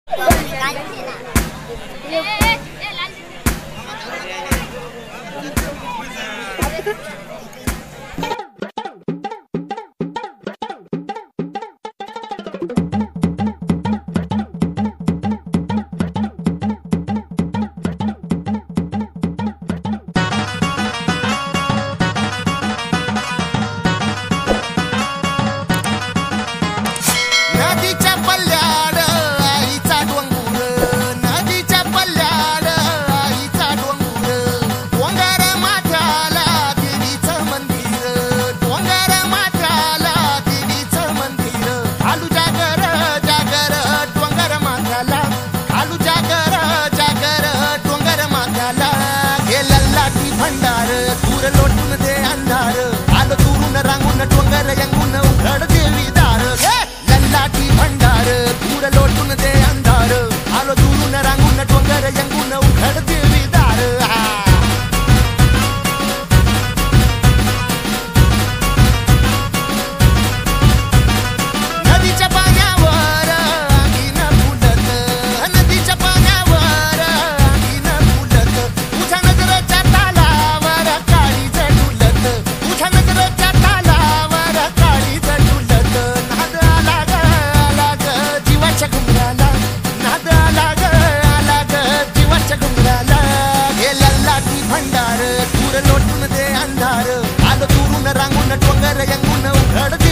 भंडार दूर लोटून दे अंधार आलो दुरून रांगून डोंगर यंगून उघड देवी दार लल्लाटी भंडार दूर लोटून दे अंधार आलो दुरून रांगून डोंगर यंगून उघड देवी दार नदीच्या पाण्यावर अंगीन फुलत नदीच्या पाण्यावर अंगीन फुलत तुझ्या नजरेच्या तालावर काळी झुलत तुझ्या नजरेच्या तालावर काळी झुलत नाद आला ग जीवाच्या घुंगराला नाद आला ग जीवाच्या घुंगराला हे लल्लाटी भंडार दूर लोटून दे अंधार आलो दुरून रांगून डोंगर यंगून उघड